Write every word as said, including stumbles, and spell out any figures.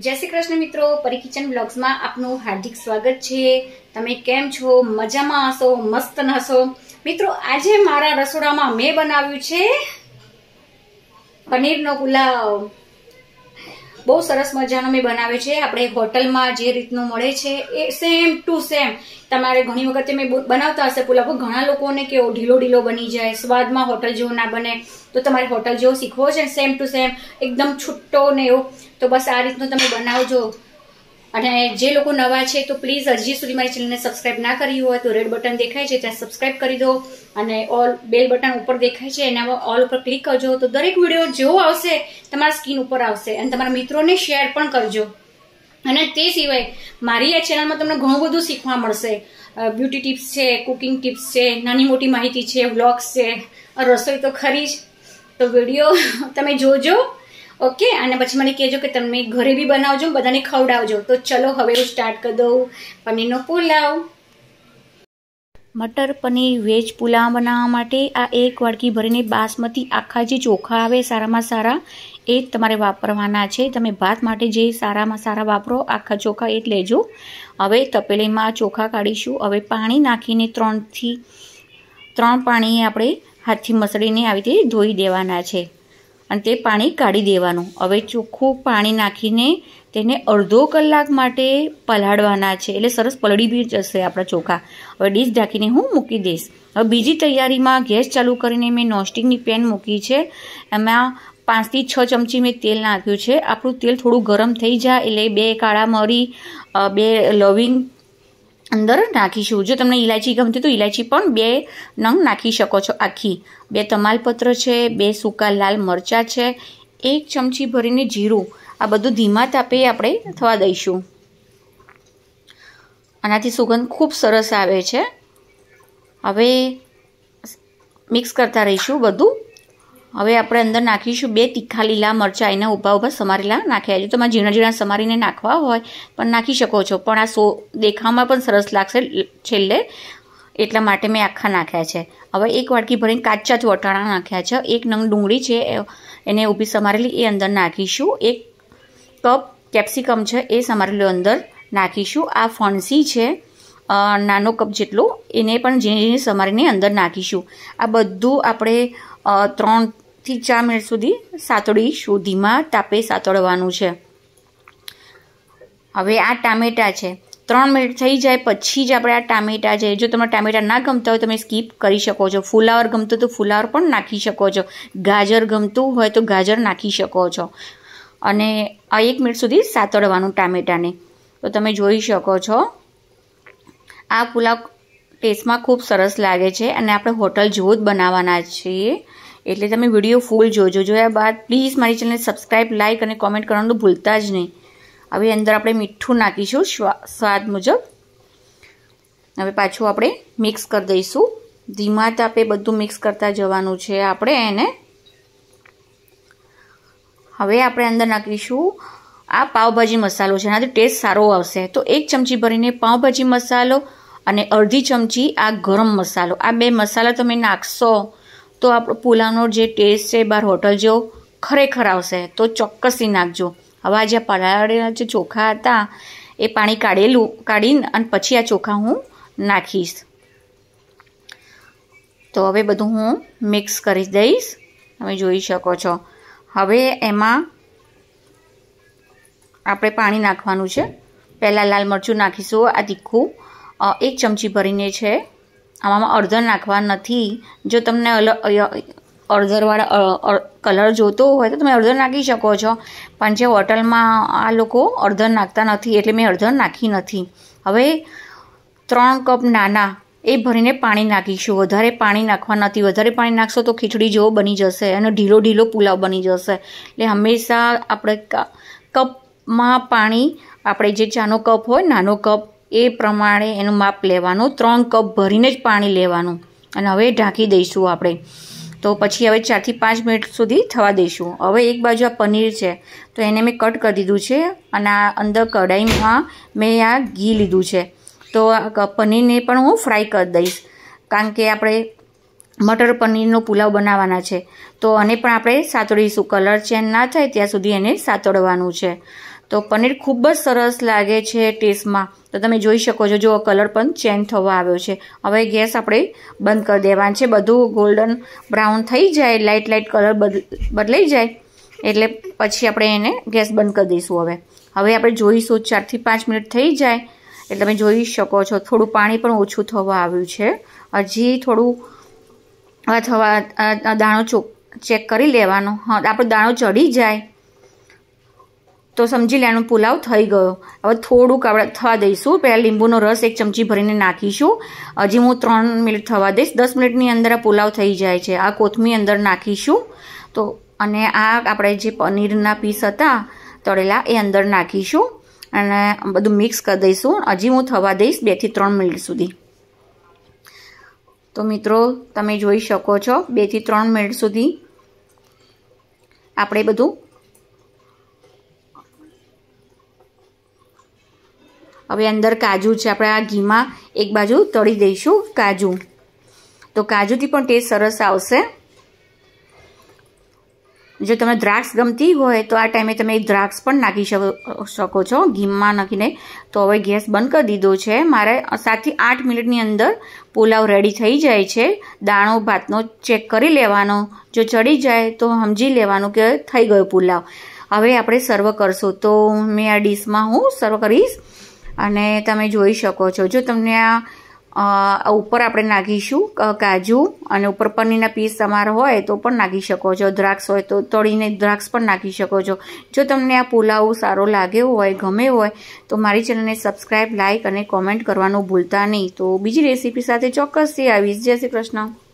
जय श्री कृष्ण मित्रों, परी किचन व्लॉग्स में आपનું हार्दिक स्वागत છે। તમે કેમ છો? મજામાં હશો, મસ્ત હશો મિત્રો। આજે મારા રસોડામાં મેં બનાવ્યું છે પનીરનો પુલાવ। બહુ સરસ મજાનો મેં બનાવ્યો છે। આપણે હોટલમાં જે રીતનું મળે છે એ સેમ ટુ સેમ તમારે ઘણી વખત મેં બનાવતા હશે પુલાવ, ઘણા લોકોને કેવો ઢીલો ઢીલો બની જાય, સ્વાદમાં હોટલ જેવો ના બને, તો તમારે હોટલ જેવો શીખવો છે સેમ ટુ સેમ એકદમ છૂટો ને એવો, તો બસ આ રીતનું તમે બનાવજો। અને જે લોકો નવા છે તો પ્લીઝ હજી સુધી મારી ચેનલને સબસ્ક્રાઇબ ના કરી હોય તો રેડ બટન દેખાય છે ત્યાં સબસ્ક્રાઇબ કરી દો, અને ઓલ બેલ બટન ઉપર દેખાય છે એના ઓલ ઉપર ક્લિક કરજો, તો દરેક વિડીયો જેવો આવશે તમારા સ્ક્રીન ઉપર આવશે, અને તમારા મિત્રોને શેર પણ કરજો। અને તે સિવાય મારી આ ચેનલમાં તમને ઘણું બધું શીખવા મળશે। બ્યુટી ટિપ્સ છે, કુકિંગ ટિપ્સ છે, નાની મોટી માહિતી છે, વ્લોગ્સ છે, રસોઈ તો ખરી જ, તો વિડીયો તમે જોજો ઓકે। અને પછી મને કહેજો કે તમે ઘરે બી બનાવજો, બધાને ખવડાવજો। તો ચલો હવે હું સ્ટાર્ટ કરી દઉં પનીરનો પુલાવ। મટર પનીર વેજ પુલાવ બનાવવા માટે આ એક વાડકી ભરીને બાસમતી આખા જે ચોખા આવે સારામાં સારા એ જ તમારે વાપરવાના છે। તમે ભાત માટે જે સારામાં સારા વાપરો આખા ચોખા એ જ લેજો। હવે તપેલીમાં ચોખા કાઢીશું। હવે પાણી નાખીને ત્રણથી ત્રણ પાણી આપણે હાથથી મસળીને આવી રીતે ધોઈ દેવાના છે, અને તે પાણી કાઢી દેવાનું। હવે ચોખ્ખું પાણી નાખીને તેને અડધો કલાક માટે પલાળવાના છે, એટલે સરસ પલળી બી જશે આપણા ચોખા। હવે ડીશ ઢાંકીને હું મૂકી દઈશ। હવે બીજી તૈયારીમાં ગેસ ચાલુ કરીને મેં નોનસ્ટિકની પેન મૂકી છે, એમાં પાંચથી છ ચમચી મેં તેલ નાખ્યું છે। આપણું તેલ થોડું ગરમ થઈ જાય એટલે બે કાળા મરી, બે લવિંગ અંદર નાખીશું। જો તમને ઇલાયચી ગમતી તો ઇલાયચી પણ બે નંગ નાખી શકો છો આખી। બે તમાલપત્ર છે, બે સૂકા લાલ મરચાં છે, એક ચમચી ભરીને જીરું, આ બધું ધીમા તાપે આપણે થવા દઈશું। આનાથી સુગંધ ખૂબ સરસ આવે છે। હવે મિક્સ કરતા રહીશું બધું। હવે આપણે અંદર નાખીશું બે તીખા લીલા મરચાં, એના ઊભા ઊભા સમારેલા નાખ્યા છે। તમારે ઝીણા ઝીણા સમારીને નાખવા હોય પણ નાખી શકો છો, પણ આ સો દેખાવમાં પણ સરસ લાગશે છેલ્લે, એટલા માટે મેં આખા નાખ્યા છે। હવે એક વાડકી ભરીને કાચા જ વટાણા નાખ્યા છે, એક નંગ ડુંગળી છે એને ઊભી સમારેલી એ અંદર નાખીશું, એક કપ કેપ્સિકમ છે એ સમારેલું અંદર નાખીશું, આ ફણસી છે નાનો કપ જેટલો એને પણ ઝીણી ઝીણી સમારીને અંદર નાખીશું। આ બધું આપણે ત્રણ થી ચાર મિનિટ સુધી સાતળીશું, ધીમા તાપે સાતળવાનું છે। હવે આ ટામેટા છે, ત્રણ મિનિટ થઈ જાય પછી જ આપણે આ ટામેટા છે, જો તમને ટામેટા ના ગમતા હોય તમે સ્કીપ કરી શકો છો, ફુલાવર ગમતું તો ફુલાવર પણ નાખી શકો છો, ગાજર ગમતું હોય તો ગાજર નાખી શકો છો, અને આ એક મિનિટ સુધી સાતળવાનું ટામેટાને। તો તમે જોઈ શકો છો આ પુલાવ ટેસ્ટમાં ખૂબ સરસ લાગે છે, અને આપણે હોટલ જેવો જ બનાવવાના છીએ, એટલે તમે વિડીયો ફૂલ જોજો। જોયા બાદ પ્લીઝ મારી ચેનલને સબસ્ક્રાઈબ, લાઇક અને કોમેન્ટ કરવાનું તો ભૂલતા જ નહીં। હવે અંદર આપણે મીઠું નાખીશું સ્વાદ મુજબ। હવે પાછું આપણે મિક્સ કરી દઈશું, ધીમા તાપે બધું મિક્સ કરતા જવાનું છે આપણે એને। હવે આપણે અંદર નાખીશું આ પાવભાજી મસાલો છે, એનાથી ટેસ્ટ સારો આવશે। તો એક ચમચી ભરીને પાવભાજી મસાલો અને અડધી ચમચી આ ગરમ મસાલો, આ બે મસાલા તમે નાખશો તો આપણો પુલાવનો જે ટેસ્ટ છે બહાર હોટલ જેવો ખરેખર આવશે, તો ચોક્કસથી નાખજો। હવે આ જે પલાળેલા જે ચોખા હતા એ પાણી કાઢેલું કાઢીને અને પછી આ ચોખા હું નાખીશ। તો હવે બધું હું મિક્સ કરી દઈશ, તમે જોઈ શકો છો। હવે એમાં આપણે પાણી નાખવાનું છે, પહેલાં લાલ મરચું નાખીશું, આ તીખું એક ચમચી ભરીને છે, આમાં અડધર નાખવા નથી। જો તમને અડધરવાળા કલર જોતો હોય તો તમે અડધર નાખી શકો છો, પણ જે હોટલમાં આ લોકો અડધર નાખતા નથી એટલે મેં અડધર નાખી નથી। હવે ત્રણ કપ નાના એ ભરીને પાણી નાખીશું, વધારે પાણી નાખવા નથી, વધારે પાણી નાખશો તો ખીચડી જેવો બની જશે અને ઢીલો ઢીલો પુલાવ બની જશે। એટલે હંમેશા આપણે કપમાં પાણી, આપણે જે ચાનો કપ હોય નાનો કપ એ પ્રમાણે એનું માપ લેવાનું, ત્રણ કપ ભરીને જ પાણી લેવાનું, અને હવે ઢાંકી દઈશું આપણે। તો પછી હવે ચારથી પાંચ મિનિટ સુધી થવા દઈશું। હવે એક બાજુ આ પનીર છે તો એને મેં કટ કરી દીધું છે, અને આ અંદર કઢાઈમાં મેં આ ઘી લીધું છે, તો આ પનીરને પણ હું ફ્રાય કરી દઈશ, કારણ કે આપણે મટર પનીરનો પુલાવ બનાવવાના છે, તો આને પણ આપણે સાતળીશું, કલર ચેન્જ ના થાય ત્યાં સુધી એને સાતળવાનું છે। તો પનીર ખૂબ જ સરસ લાગે છે ટેસ્ટમાં. તો તમે જોઈ શકો છો, જો કલર પણ ચેન્જ થવા આવ્યો છે. હવે ગેસ આપણે બંધ કરી દેવાનું છે. બધું ગોલ્ડન બ્રાઉન થઈ જાય, લાઇટ લાઇટ કલર બદલાઈ જાય એટલે પછી આપણે એને ગેસ બંધ કરી દઈશું. હવે હવે આપણે જોઈશું ચારથી પાંચ મિનિટ થઈ જાય એટલે તમે જોઈ શકો છો થોડું પાણી પણ ઓછું થવા આવ્યું છે. હજી થોડું થવા દાણો ચો ચેક કરી લેવાનો. હા, આપણો દાણો ચડી જાય તો સમજી લેવાનું પુલાવ થઈ ગયો. હવે થોડુંક આપણે થવા દઈશું. પહેલાં લીંબુનો રસ એક ચમચી ભરીને નાખીશું. હજી હું ત્રણ મિનિટ થવા દઈશ. દસ મિનિટની અંદર આ પુલાવ થઈ જાય છે. આ કોથમીર અંદર નાખીશું. તો અને આ આપણે જે પનીરના પીસ હતા તળેલા એ અંદર નાખીશું અને બધું મિક્સ કરી દઈશું. હજી હું થવા દઈશ બેથી ત્રણ મિનિટ સુધી. તો મિત્રો તમે જોઈ શકો છો બેથી ત્રણ મિનિટ સુધી આપણે બધું હવે અંદર કાજુ છે આપણે આ ઘીમાં એક બાજુ તળી દઈશું કાજુ. તો કાજુથી પણ ટેસ્ટ સરસ આવશે. જો તમને દ્રાક્ષ ગમતી હોય તો આ ટાઈમે તમે દ્રાક્ષ પણ નાખી શકો છો ઘીમાં નાખીને. તો હવે ગેસ બંધ કરી દીધો છે. મારે સાતથી આઠ મિનિટની અંદર પુલાવ રેડી થઈ જાય છે. દાણો ભાતનો ચેક કરી લેવાનો. જો ચડી જાય તો સમજી લેવાનું કે થઈ ગયો પુલાવ. હવે આપણે સર્વ કરશું. તો મેં આ ડીશમાં હું સર્વ કરીશ અને તમે જોઈ શકો છો. જો તમને આ ઉપર આપણે નાખીશું કાજુ અને ઉપર પનીરના પીસ તમારા હોય તો પણ નાખી શકો છો. દ્રાક્ષ હોય તો તળીને દ્રાક્ષ પણ નાખી શકો છો. જો તમને આ પુલાવ સારો લાગ્યો હોય, ગમે હોય તો મારી ચેનલને સબસ્ક્રાઈબ, લાઇક અને કોમેન્ટ કરવાનું ભૂલતા નહીં. તો બીજી રેસીપી સાથે ચોક્કસથી આવીશ. જય શ્રી કૃષ્ણ.